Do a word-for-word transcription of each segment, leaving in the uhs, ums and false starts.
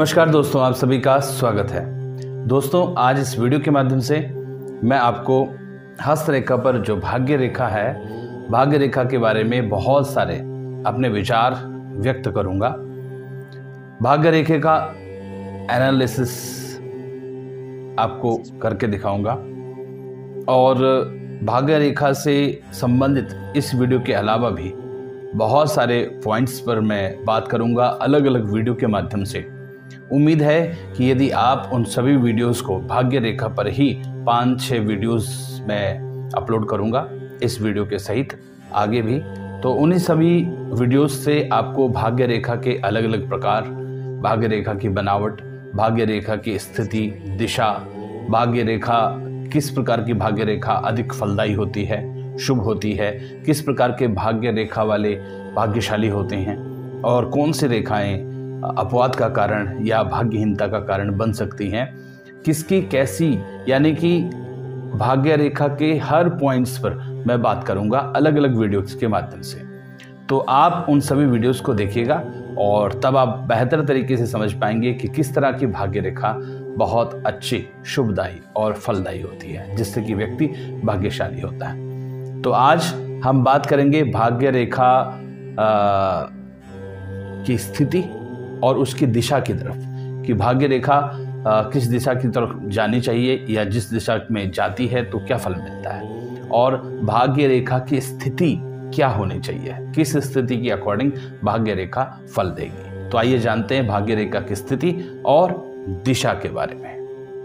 नमस्कार दोस्तों, आप सभी का स्वागत है। दोस्तों, आज इस वीडियो के माध्यम से मैं आपको हस्त रेखा पर जो भाग्य रेखा है, भाग्य रेखा के बारे में बहुत सारे अपने विचार व्यक्त करूंगा। भाग्य रेखा का एनालिसिस आपको करके दिखाऊंगा और भाग्य रेखा से संबंधित इस वीडियो के अलावा भी बहुत सारे पॉइंट्स पर मैं बात करूंगा अलग अलग वीडियो के माध्यम से। उम्मीद है कि यदि आप उन सभी वीडियोस को भाग्य रेखा पर ही पाँच छः वीडियोस में अपलोड करूंगा इस वीडियो के सहित आगे भी, तो उन्हीं सभी वीडियोस से आपको भाग्य रेखा के अलग अलग प्रकार, भाग्य रेखा की बनावट, भाग्य रेखा की स्थिति, दिशा, भाग्य रेखा किस प्रकार की भाग्य रेखा अधिक फलदायी होती है, शुभ होती है, किस प्रकार के भाग्य रेखा वाले भाग्यशाली होते हैं और कौन सी रेखाएं अपवाद का कारण या भाग्यहीनता का कारण बन सकती हैं, किसकी कैसी, यानी कि भाग्य रेखा के हर पॉइंट्स पर मैं बात करूंगा अलग अलग वीडियोस के माध्यम से। तो आप उन सभी वीडियोस को देखिएगा और तब आप बेहतर तरीके से समझ पाएंगे कि किस तरह की भाग्य रेखा बहुत अच्छी, शुभदायी और फलदायी होती है, जिससे कि व्यक्ति भाग्यशाली होता है। तो आज हम बात करेंगे भाग्य रेखा आ, की स्थिति और उसकी दिशा की तरफ, कि भाग्य रेखा आ, किस दिशा की तरफ जानी चाहिए या जिस दिशा में जाती है तो क्या फल मिलता है, और भाग्य रेखा की स्थिति क्या होनी चाहिए, किस स्थिति के अकॉर्डिंग भाग्य रेखा फल देगी। तो आइए जानते हैं भाग्य रेखा की स्थिति और दिशा के बारे में।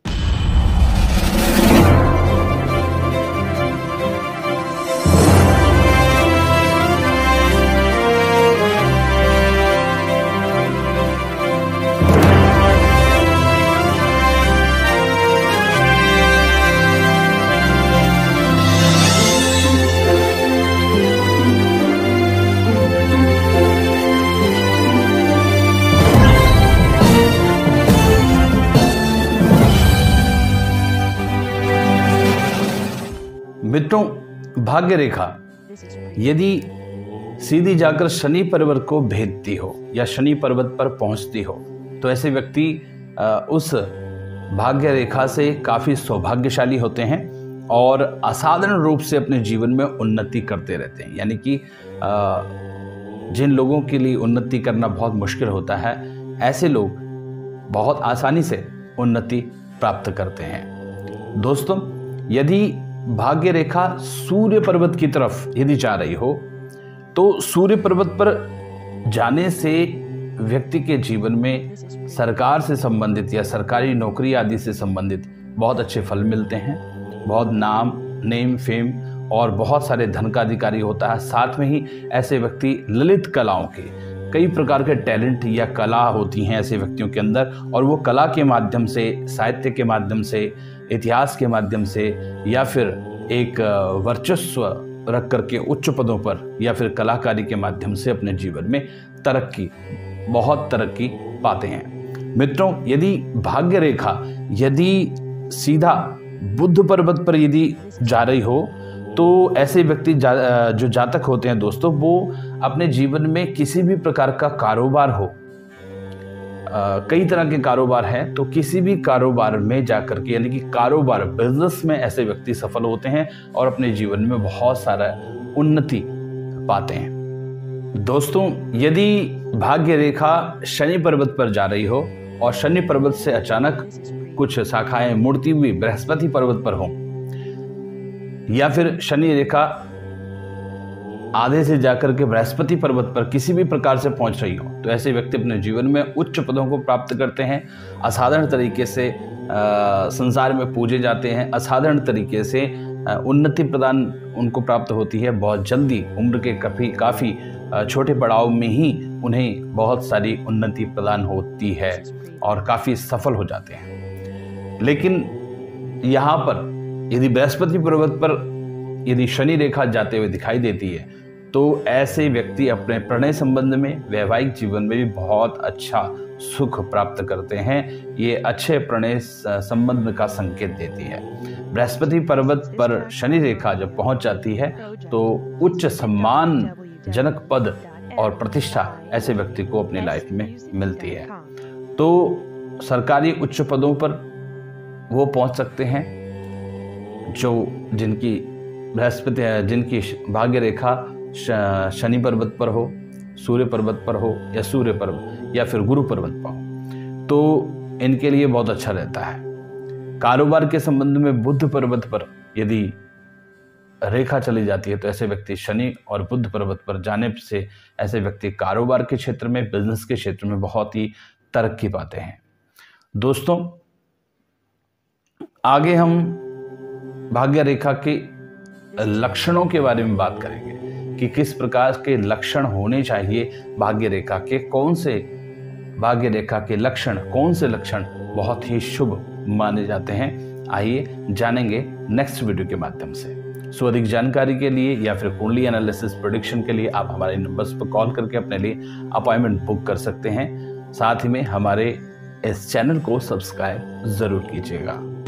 मित्रों, भाग्य रेखा यदि सीधी जाकर शनि पर्वत को भेदती हो या शनि पर्वत पर पहुंचती हो तो ऐसे व्यक्ति उस भाग्य रेखा से काफ़ी सौभाग्यशाली होते हैं और असाधारण रूप से अपने जीवन में उन्नति करते रहते हैं। यानी कि जिन लोगों के लिए उन्नति करना बहुत मुश्किल होता है, ऐसे लोग बहुत आसानी से उन्नति प्राप्त करते हैं। दोस्तों, यदि भाग्य रेखा सूर्य पर्वत की तरफ यदि जा रही हो तो सूर्य पर्वत पर जाने से व्यक्ति के जीवन में सरकार से संबंधित या सरकारी नौकरी आदि से संबंधित बहुत अच्छे फल मिलते हैं। बहुत नाम, नेम, फेम और बहुत सारे धन का अधिकारी होता है। साथ में ही ऐसे व्यक्ति ललित कलाओं के कई प्रकार के टैलेंट या कला होती हैं ऐसे व्यक्तियों के अंदर, और वो कला के माध्यम से, साहित्य के माध्यम से, इतिहास के माध्यम से या फिर एक वर्चस्व रख करके उच्च पदों पर या फिर कलाकारी के माध्यम से अपने जीवन में तरक्की, बहुत तरक्की पाते हैं। मित्रों, यदि भाग्य रेखा यदि सीधा बुध पर्वत पर यदि जा रही हो तो ऐसे व्यक्ति जा, जो जातक होते हैं दोस्तों, वो अपने जीवन में किसी भी प्रकार का कारोबार हो, आ, कई तरह के कारोबार हैं, तो किसी भी कारोबार में जाकर के, यानी कि कारोबार, बिजनेस में ऐसे व्यक्ति सफल होते हैं और अपने जीवन में बहुत सारा उन्नति पाते हैं। दोस्तों, यदि भाग्य रेखा शनि पर्वत पर जा रही हो और शनि पर्वत से अचानक कुछ शाखाएं मुड़ती हुई बृहस्पति पर्वत पर हों, या फिर शनि रेखा आधे से जाकर के बृहस्पति पर्वत पर किसी भी प्रकार से पहुंच रही हो, तो ऐसे व्यक्ति अपने जीवन में उच्च पदों को प्राप्त करते हैं, असाधारण तरीके से आ, संसार में पूजे जाते हैं, असाधारण तरीके से आ, उन्नति प्रदान उनको प्राप्त होती है। बहुत जल्दी उम्र के काफ़ी काफ़ी छोटे पड़ाव में ही उन्हें बहुत सारी उन्नति प्रदान होती है और काफ़ी सफल हो जाते हैं। लेकिन यहाँ पर यदि बृहस्पति पर्वत पर यदि शनि रेखा जाते हुए दिखाई देती है तो ऐसे व्यक्ति अपने प्रणय संबंध में, वैवाहिक जीवन में भी बहुत अच्छा सुख प्राप्त करते हैं। ये अच्छे प्रणय संबंध का संकेत देती है। बृहस्पति पर्वत पर शनि रेखा जब पहुंच जाती है तो उच्च सम्मानजनक पद और प्रतिष्ठा ऐसे व्यक्ति को अपनी लाइफ में मिलती है। तो सरकारी उच्च पदों पर वो पहुंच सकते हैं जो जिनकी बृहस्पति जिनकी भाग्य रेखा शनि पर्वत पर हो, सूर्य पर्वत पर हो या सूर्य पर्वत या फिर गुरु पर्वत पर हो, तो इनके लिए बहुत अच्छा रहता है। कारोबार के संबंध में बुध पर्वत पर यदि रेखा चली जाती है तो ऐसे व्यक्ति शनि और बुध पर्वत पर जाने से ऐसे व्यक्ति कारोबार के क्षेत्र में, बिजनेस के क्षेत्र में बहुत ही तरक्की पाते हैं। दोस्तों, आगे हम भाग्य रेखा के लक्षणों के बारे में बात करेंगे कि किस प्रकार के लक्षण होने चाहिए भाग्य रेखा के, कौन से भाग्य रेखा के लक्षण, कौन से लक्षण बहुत ही शुभ माने जाते हैं। आइए जानेंगे नेक्स्ट वीडियो के माध्यम से। सो अधिक जानकारी के लिए या फिर कुंडली एनालिसिस प्रेडिक्शन के लिए आप हमारे नंबर्स पर कॉल करके अपने लिए अपॉइंटमेंट बुक कर सकते हैं। साथ ही में हमारे इस चैनल को सब्सक्राइब जरूर कीजिएगा।